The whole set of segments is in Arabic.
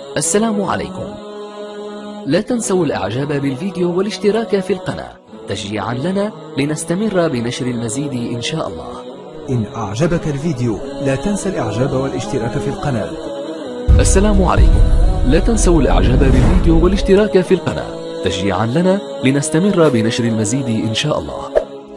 السلام عليكم. لا تنسوا الإعجاب بالفيديو والاشتراك في القناة تشجيعا لنا لنستمر بنشر المزيد إن شاء الله. إن أعجبك الفيديو لا تنسى الإعجاب والاشتراك في القناة. السلام عليكم. لا تنسوا الإعجاب بالفيديو والاشتراك في القناة تشجيعا لنا لنستمر بنشر المزيد إن شاء الله.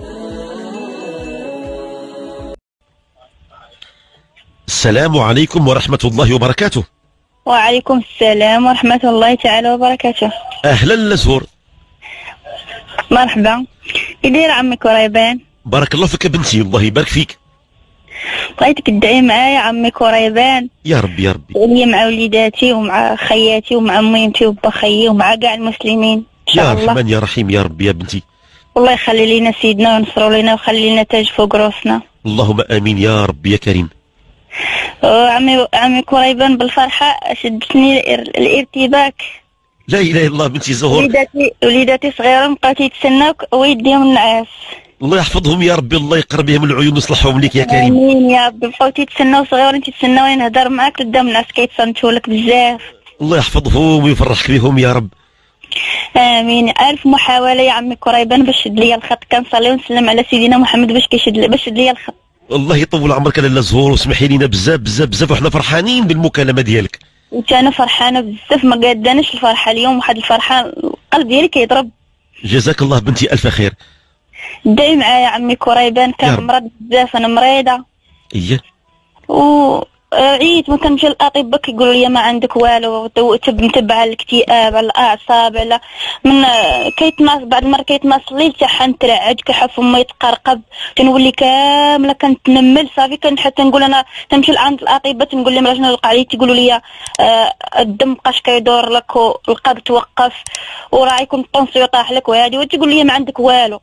السلام عليكم ورحمة الله وبركاته. وعليكم السلام ورحمة الله تعالى وبركاته. أهلا لزهور. مرحبا. كيداير عمي كريبان؟ بارك الله فيك بنتي، الله يبارك فيك. بغيتك تدعي معايا عمي كريبان. يا ربي يا ربي. لي مع وليداتي ومع خياتي ومع ميمتي وبا خيي ومع كاع المسلمين إن شاء يا الله. رحمن يا رحيم يا ربي يا بنتي. والله يخلي لنا سيدنا وينصروا لنا ويخلي لنا تاج فوق راسنا. اللهم آمين يا ربي يا كريم. عمي كريبان بالفرحة شدتني الارتباك. لا إله إلا الله بنتي زهور. وليداتي صغيرة بقاو تيتسناوك ويديهم النعاس. الله يحفظهم يا ربي، الله يقرب بهم العيون ويصلحهم لك يا كريم. امين يا ربي. بقاو تيتسناو صغيورين تيتسناوني نهضر معاك قدام الناس كيتصنتوا لك بزاف. الله يحفظهم ويفرحك بهم يا رب. امين. الف محاولة يا عمي كريبان باش شد ليا الخط، كنصلي ونسلم على سيدنا محمد باش شد ليا الخط. الله يطول عمرك لاله زهور، واسمحي لينا بزاف بزاف بزاف، وحنا فرحانين بالمكالمة ديالك. وانت انا فرحانة بزاف، ما قاداناش الفرحة اليوم، واحد الفرحة القلب ديالي كيضرب. جزاك الله بنتي ألف خير. داي معايا عمي كريبان، كان مرض بزاف، انا مريضة. إيه. عييت، ما كنمشي للاطباء كيقولوا لي ما عندك والو، متبعه على الاكتئاب على الاعصاب على من كيتناس، بعد المره كيتناس الليل حتى حنترعد كيحف فمي يتقرقب، تنولي كامله كنتنمل صافي، حتى نقول انا تنمشي لعند الاطباء تنقول لهم شنو وقع لي، تيقولوا لي الدم مابقاش كيدور لك والقلب توقف وراه يكون الطونسيو طاح لك وهادي، وتقول لي ما عندك والو.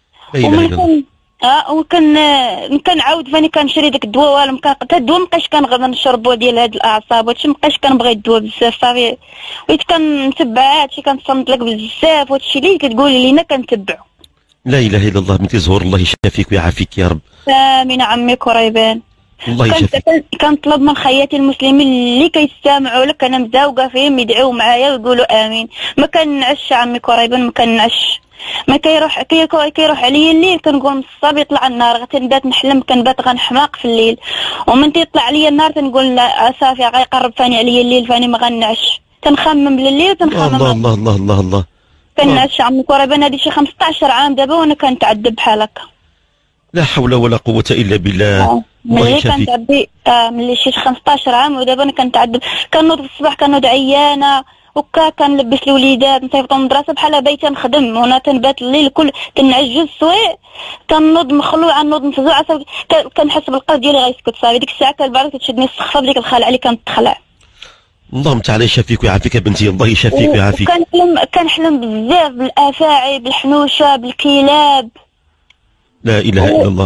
وكنعاود فاني كنشري داك الدواء، ولا حتى الدواء مابقاش كنغدا نشربو ديال هاد الاعصاب، هادشي مابقاش كنبغي الدواء بزاف صافي، وليت كنتبع هادشي، كنصنت لك بزاف، وهادشي اللي كتقولي لينا كنتبعو. لا اله الا الله بنتي زهور، الله يشافيك ويعافيك يا رب. امين عمي كريبان. الله يشافيك. كنطلب من خياتي المسلمين اللي كيستمعوا لك، انا مزاوقه فيهم يدعيو معايا ويقولوا امين. ما كنعش عمي كريبان، ما كنعش، ما كيروح عليا الليل كنقول من الصباح يطلع النهار، تنبات نحلم، كنبات غنحماق في الليل، ومن تيطلع عليا النهار تنقول لا صافي غيقرب فاني عليا الليل، فاني ما غنعش، تنخمم بالليل تنخمم. الله الله الله الله الله. كنعش عمي كريبان، هادي شي 15 عام دابا وانا كنتعذب بحال هكا. لا حول ولا قوة إلا بالله. ملي كنتعبي ملي شي 15 عام ودابا انا كنتعذب، كنوض في الصباح كنوض عيانه، كنلبس الوليدات نصيفطهم للمدرسه بحال بايته نخدم، وانا تنبات الليل كل تنعجز سويع، كنوض مخلوعه، نوض مفزوعه، كنحس بالقلب ديالي غيسكت صافي، ديك الساعه كالبارد كتشدني السخفه بديك الخلعه اللي كنتخلع. اللهم تعالى يشافيك ويعافيك يا بنتي، الله يشافيك ويعافيك. كنحلم بزاف بالافاعي، بالحنوشه، بالكلاب. لا اله الا الله.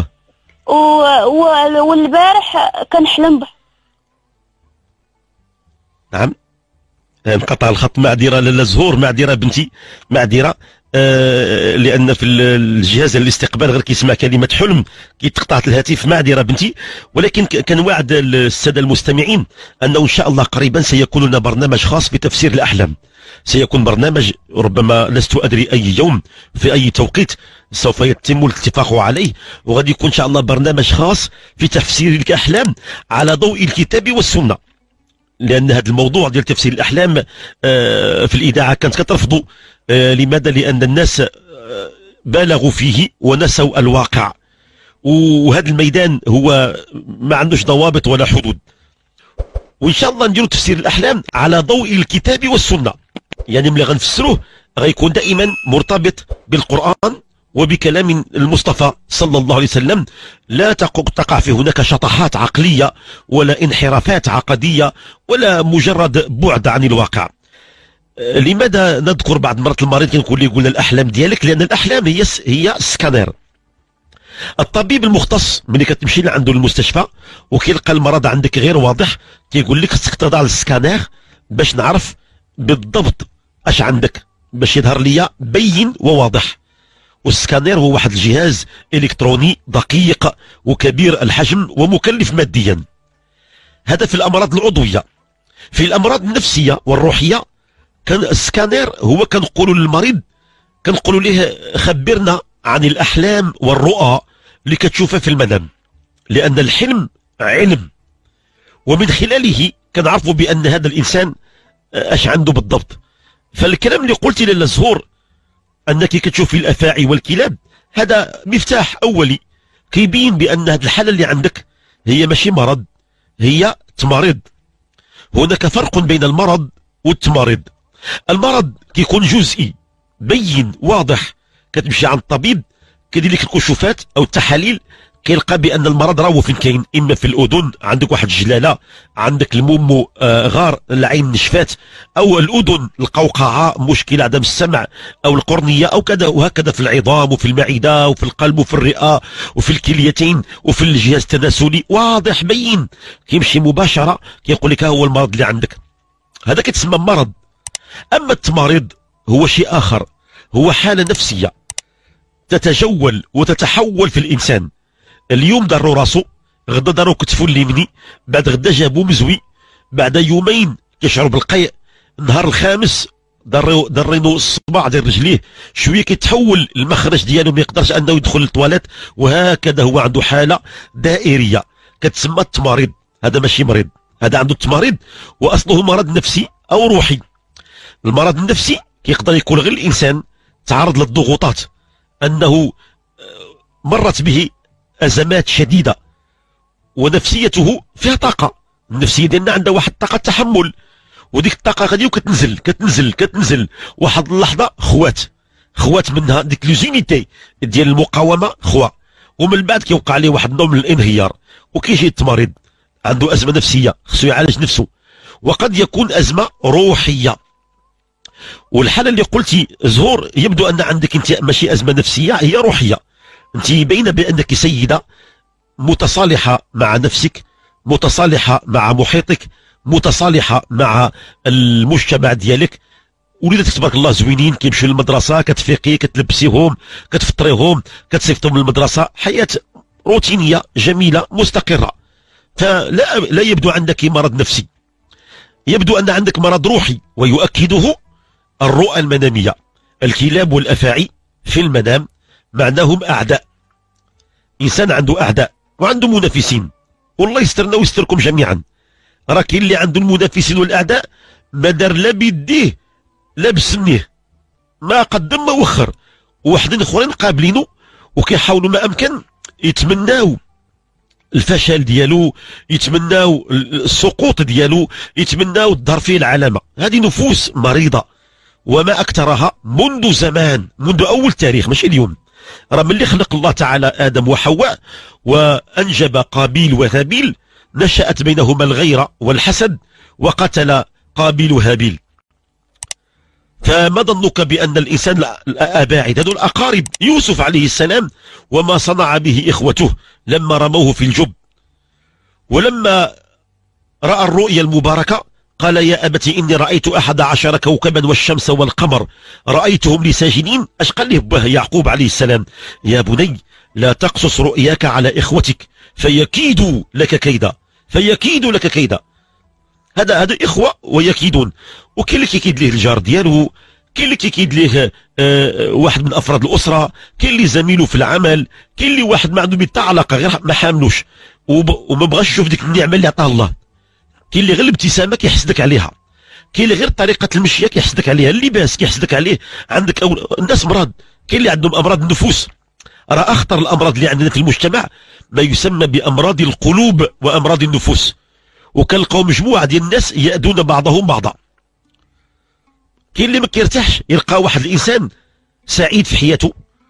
والبارح كنحلم نعم. انقطع الخط، معذره لاله زهور، معذره بنتي، معذره. لان في الجهاز الاستقبال غير كيسمع كلمه حلم كيتقطعت الهاتف، معذره بنتي. ولكن كنوعد الساده المستمعين انه ان شاء الله قريبا سيكون لنا برنامج خاص بتفسير الاحلام. سيكون برنامج ربما لست ادري اي يوم في اي توقيت سوف يتم الاتفاق عليه، وغادي يكون ان شاء الله برنامج خاص في تفسير الاحلام على ضوء الكتاب والسنه، لان هذا الموضوع ديال تفسير الاحلام في الاذاعه كانت كترفضوا. لماذا؟ لان الناس بالغوا فيه ونسوا الواقع، وهذا الميدان هو ما عندوش ضوابط ولا حدود. وان شاء الله نديروا تفسير الاحلام على ضوء الكتاب والسنه، يعني ملي غنفسروه غيكون دائما مرتبط بالقران وبكلام المصطفى صلى الله عليه وسلم، لا تقع في هناك شطحات عقليه ولا انحرافات عقديه ولا مجرد بعد عن الواقع. لماذا نذكر بعض مرات المريض كنقول ليه قلنا الاحلام ديالك؟ لان الاحلام هي سكانير. الطبيب المختص ملي كتمشي لعنده المستشفى وكيلقى المرض عندك غير واضح، كيقول لك خصك تضع السكانير باش نعرف بالضبط اش عندك، باش يظهر لي بين وواضح. والسكانير هو واحد الجهاز الكتروني دقيق وكبير الحجم ومكلف ماديا. هذا في الامراض العضويه. في الامراض النفسيه والروحيه كان السكانير هو كنقولوا للمريض، كنقولوا ليه خبرنا عن الاحلام والرؤى اللي كتشوفها في المنام، لان الحلم علم، ومن خلاله كنعرفوا بان هذا الانسان اش عنده بالضبط. فالكلام اللي قلتي لاله زهور انك كتشوفي الافاعي والكلاب، هذا مفتاح اولي كيبين بان هذه الحاله اللي عندك هي ماشي مرض، هي تمريض. هناك فرق بين المرض والتمريض. المرض كيكون جزئي بين واضح، كتمشي عند الطبيب كيدير لك الكشوفات او التحاليل كيلقى بان المرض راهو فين كاين، اما في الاذن عندك واحد الجلاله، عندك المومو غار، العين نشفات، او الاذن القوقعه مشكله عدم السمع، او القرنيه او كذا، وهكذا في العظام وفي المعده وفي القلب وفي الرئه وفي الكليتين وفي الجهاز التناسلي، واضح بين كيمشي مباشره كيقول لك ها هو المرض اللي عندك، هذا كيتسمى مرض. اما التمريض هو شيء اخر، هو حاله نفسيه تتجول وتتحول في الانسان. اليوم دارو راسو، غدا دارو كتفو اليمني، بعد غدا جابو مزوي، بعد يومين كيشعر بالقيء، النهار الخامس درينو الصباع ديال رجليه، شويه كيتحول المخرج ديالو ما يقدرش انه يدخل للطواليت، وهكذا هو عنده حاله دائريه كتسمى التمريض. هذا ماشي مريض، هذا عنده التمريض واصله مرض نفسي او روحي. المرض النفسي كيقدر يكون غير الانسان تعرض للضغوطات، انه مرت به ازمات شديده ونفسيته فيها طاقه، النفسيه ديالنا عندها واحد الطاقه تحمل، وديك الطاقه غادي وكتنزل كتنزل كتنزل، واحد اللحظه خوات منها ديك لوزينيتي ديال المقاومه خوا، ومن بعد كيوقع عليه واحد النوع من الانهيار، وكيجي التمريض عنده ازمه نفسيه خصو يعالج نفسه، وقد يكون ازمه روحيه. والحاله اللي قلتي زهور يبدو ان عندك انت ماشي ازمه نفسيه، هي روحيه. انت باينه بانك سيده متصالحه مع نفسك، متصالحه مع محيطك، متصالحه مع المجتمع ديالك. وليداتك تبارك الله زوينين، كيمشيو للمدرسه، كتفيقي كتلبسيهم كتفطريهم كتصيفطهم للمدرسه، حياه روتينيه جميله مستقره. فلا يبدو عندك مرض نفسي، يبدو ان عندك مرض روحي، ويؤكده الرؤى المناميه. الكلاب والافاعي في المنام معناهم اعداء، انسان عنده اعداء وعنده منافسين، والله يسترنا ويستركم جميعا. راه كاين اللي عنده المنافسين والاعداء ما دار لا بيديه لا بسنيه، ما قدم ما وخر، وواحدين اخرين قابلينه وكيحاولوا ما امكن يتمناو الفشل ديالو، يتمناو السقوط ديالو، يتمناو الظهر فيه العلامه. هذه نفوس مريضه وما اكثرها منذ زمان، منذ اول تاريخ ماشي اليوم. راه ملي خلق الله تعالى ادم وحواء وانجب قابيل وهابيل، نشأت بينهما الغيرة والحسد، وقتل قابيل هابيل. فما ظنك بأن الإنسان الأباعد هذول الأقارب يوسف عليه السلام وما صنع به إخوته لما رموه في الجب، ولما رأى الرؤيا المباركة قال يا أبت إني رأيت 11 كوكبا والشمس والقمر رأيتهم لي ساجدين. أش قال له باه يعقوب عليه السلام؟ يا بني لا تقصص رؤياك على إخوتك فيكيدوا لك كيدا، فيكيدوا لك كيدا. هذا إخوة ويكيدون. وكاين اللي كيكيد ليه الجار ديالو، كاين اللي كيكيد ليه واحد من أفراد الأسرة، كاين اللي زميله في العمل، كاين اللي واحد ما عنده حتى علاقة غير ما حاملوش وما بغاش يشوف ديك النعمة اللي عطاها الله. كاين اللي غير الابتسامة كيحسدك عليها، كاين اللي غير طريقة المشية كيحسدك عليها، اللباس كيحسدك عليه. عندك الناس مرض، كاين اللي عندهم أمراض النفوس. راه أخطر الأمراض اللي عندنا في المجتمع ما يسمى بأمراض القلوب وأمراض النفوس، وكنلقاو مجموعة ديال الناس يأذون بعضهم بعضا. كاين اللي ما كيرتاحش يلقى واحد الإنسان سعيد في حياته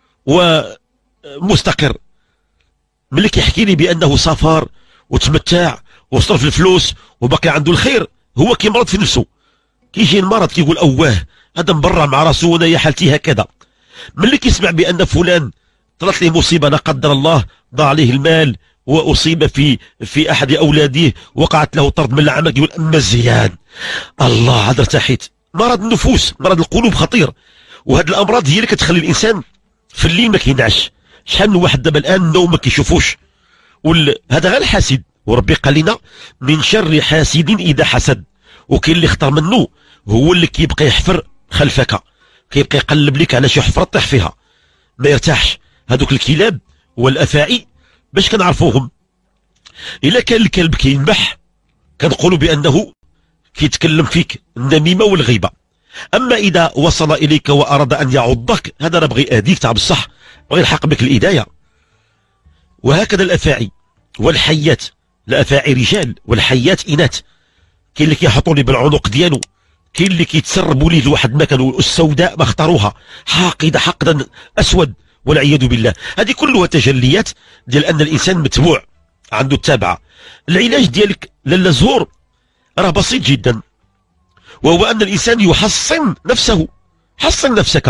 ومستقر، ملي كيحكي لي بأنه سافر وتمتع وصرف الفلوس وبقي عنده الخير، هو كيمرض في نفسه. كيجي المرض كيقول أواه هذا مبرع مع راسو وانا يا حالتي هكذا. ملي كيسمع بأن فلان طلعت له مصيبة لا قدر الله، ضاع عليه المال واصيب في احد اولاده، وقعت له طرد من العمل، يقول اما الزيان الله عاد ارتحيت. مرض النفوس، مرض القلوب خطير. وهذه الامراض هي اللي كتخلي الانسان في الليل ما كينعش. شحال من واحد دابا الان النوم ما كيشوفوش، هذا غير الحاسد. وربي قال لنا من شر حاسد اذا حسد، وكاين اللي خطر منه هو اللي كيبقى يحفر خلفك، كيبقى يقلب لك على شي حفره طيح فيها ما يرتاحش. هذوك الكلاب والافاعي باش كنعرفوهم؟ الا كان الكلب كينبح كنقولوا بانه كيتكلم فيك النميمه والغيبه. اما اذا وصل اليك واراد ان يعضك هذا راه بغي يأذيك تاع بصح، بغي يلحق بك الاذايه. وهكذا الافاعي والحيات، الافاعي رجال والحيات اناث. كاين اللي كيحطوا لي بالعنق ديالو، كاين اللي كيتسربوا ليه لواحد المكان السوداء ما اختاروها، حاقد حقدا اسود والعياذ بالله. هذه كلها تجليات ديال ان الانسان متبوع عنده التابعه. العلاج ديالك لاله زهور راه بسيط جدا، وهو ان الانسان يحصن نفسه. حصن نفسك.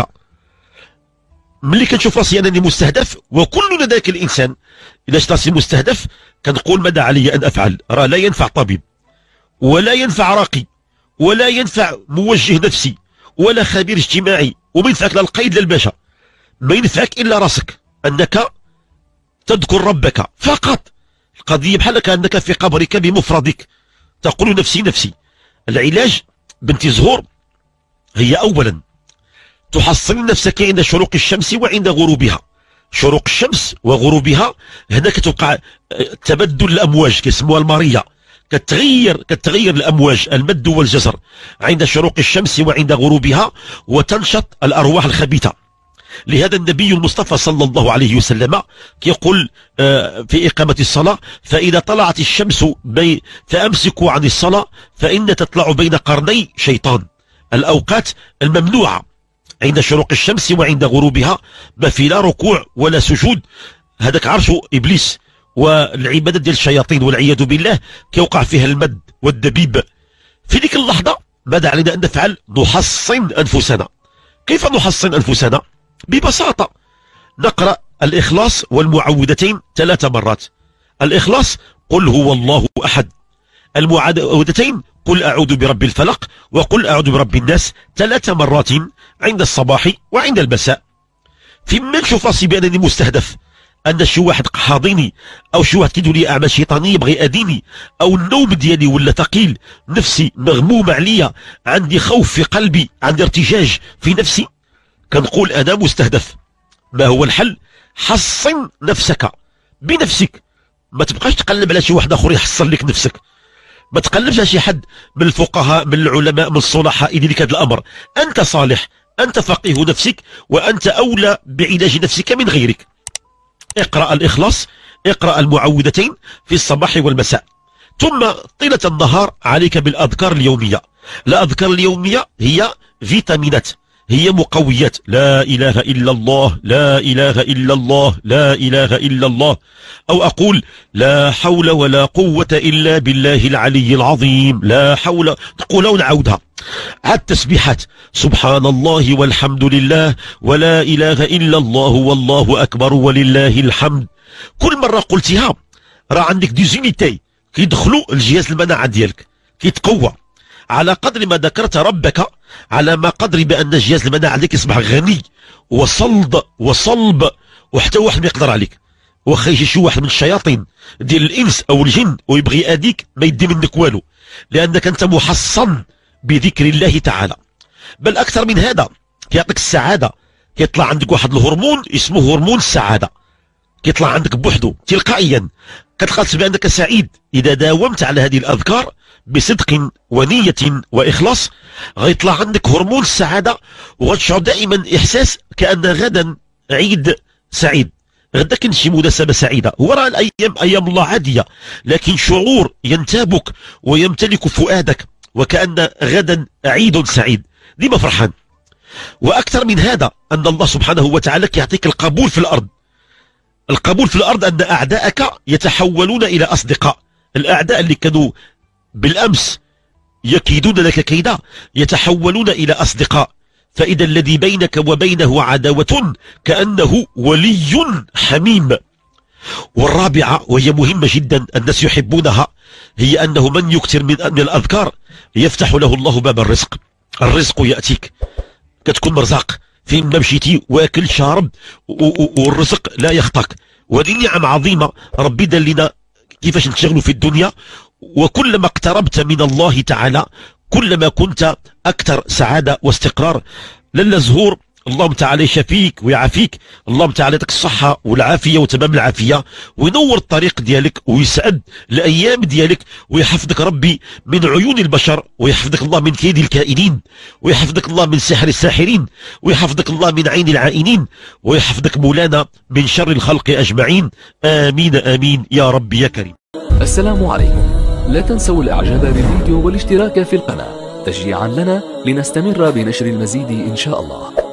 ملي كنشوف راسي انني مستهدف، وكلنا ذاك الانسان اذا شفت راسي مستهدف كنقول ماذا علي ان افعل؟ راه لا ينفع طبيب ولا ينفع راقي ولا ينفع موجه نفسي ولا خبير اجتماعي، وما ينفعك لا القيد لا الباشا. ما ينفعك الا راسك، انك تذكر ربك فقط. القضيه بحال كانك في قبرك بمفردك تقول نفسي نفسي. العلاج بنتي زهور هي اولا تحصن نفسك عند شروق الشمس وعند غروبها. شروق الشمس وغروبها هناك توقع تبدل الامواج كيسموها الماريه، كتغير الامواج المد والجزر عند شروق الشمس وعند غروبها، وتنشط الارواح الخبيثه. لهذا النبي المصطفى صلى الله عليه وسلم يقول في إقامة الصلاة: فإذا طلعت الشمس فأمسكوا عن الصلاة فإن تطلع بين قرني شيطان. الأوقات الممنوعة عند شروق الشمس وعند غروبها ما في لا ركوع ولا سجود، هذاك عرش إبليس والعبادة ديال الشياطين والعياذ بالله كيوقع فيها المد والدبيب. في ديك اللحظة ماذا علينا أن نفعل؟ نحصن أنفسنا. كيف نحصن أنفسنا؟ ببساطة نقرأ الإخلاص والمعوذتين 3 مرات. الإخلاص قل هو الله أحد، المعوذتين قل أعوذ برب الفلق وقل أعوذ برب الناس 3 مرات عند الصباح وعند المساء. فيما نشوف راسي بأنني مستهدف، أن شي واحد حاضيني أو شي واحد كيدير لي أعمال شيطانية يبغي يأذيني، أو النوم ديالي ولا ثقيل، نفسي مغمومة عليا، عندي خوف في قلبي، عندي ارتجاج في نفسي، كنقول أنا مستهدف. ما هو الحل؟ حصن نفسك بنفسك. ما تبقاش تقلب على شي واحد آخر يحصن لك نفسك. ما تقلبش على شي حد من الفقهاء من العلماء من الصلحاء يدير لك هذا الأمر. أنت صالح، أنت فقيه نفسك، وأنت أولى بعلاج نفسك من غيرك. اقرأ الإخلاص، اقرأ المعوذتين في الصباح والمساء، ثم طيلة النهار عليك بالأذكار اليومية. الأذكار اليومية هي فيتامينات، هي مقويات. لا إله إلا الله، لا إله إلا الله، لا إله إلا الله. أو أقول لا حول ولا قوة إلا بالله العلي العظيم، لا حول، نقولها ونعودها. عاد تسبيحات: سبحان الله والحمد لله ولا إله إلا الله والله أكبر ولله الحمد. كل مرة قلتها راه عندك دي زونيتي كيدخلوا الجهاز المناعة ديالك، كيتقوى. على قدر ما ذكرت ربك على ما قدر بأن جهاز المناعة عليك يصبح غني وصلد وصلب، وحتى واحد ما يقدر عليك. واخا يجي شي واحد من الشياطين ديال الإنس أو الجن ويبغي يأذيك ما يدي منك والو، لأنك أنت محصن بذكر الله تعالى. بل أكثر من هذا، كيعطيك السعادة. كيطلع عندك واحد الهرمون اسمه هرمون السعادة، كيطلع عندك بوحده تلقائيا، كتلقى بأنك سعيد. إذا داومت على هذه الأذكار بصدق ونية وإخلاص غيطلع عندك هرمون السعادة، وغتشعر دائما إحساس كأن غدا عيد سعيد، غدا كاين شي مناسبة سعيدة. هو راه الأيام أيام الله عادية، لكن شعور ينتابك ويمتلك فؤادك وكأن غدا عيد سعيد، ديما فرحان. وأكثر من هذا أن الله سبحانه وتعالى يعطيك القبول في الأرض. القبول في الأرض أن أعداءك يتحولون إلى أصدقاء. الأعداء اللي كانوا بالأمس يكيدون لك كيدا يتحولون إلى أصدقاء. فإذا الذي بينك وبينه عداوة كأنه ولي حميم. والرابعة وهي مهمة جدا الناس يحبونها، هي أنه من يكثر من الأذكار يفتح له الله باب الرزق. الرزق يأتيك، كتكون مرزاق فين ما مشيتي، واكل شارب، والرزق لا يخطاك. وهذه نعم عظيمة ربي دار لنا كيفاش نشتغلوا في الدنيا. وكلما اقتربت من الله تعالى كلما كنت أكثر سعادة واستقرار. لاله زهور اللهم تعالى يشافيك ويعافيك، اللهم تعالى يعطيك الصحة والعافية وتمام العافية، وينور الطريق ديالك ويسعد الأيام ديالك، ويحفظك ربي من عيون البشر، ويحفظك الله من كيد الكائنين، ويحفظك الله من سحر الساحرين، ويحفظك الله من عين العائنين، ويحفظك مولانا من شر الخلق أجمعين. آمين آمين يا رب يا كريم. السلام عليكم. لا تنسوا الإعجاب بالفيديو والاشتراك في القناة تشجيعا لنا لنستمر بنشر المزيد إن شاء الله.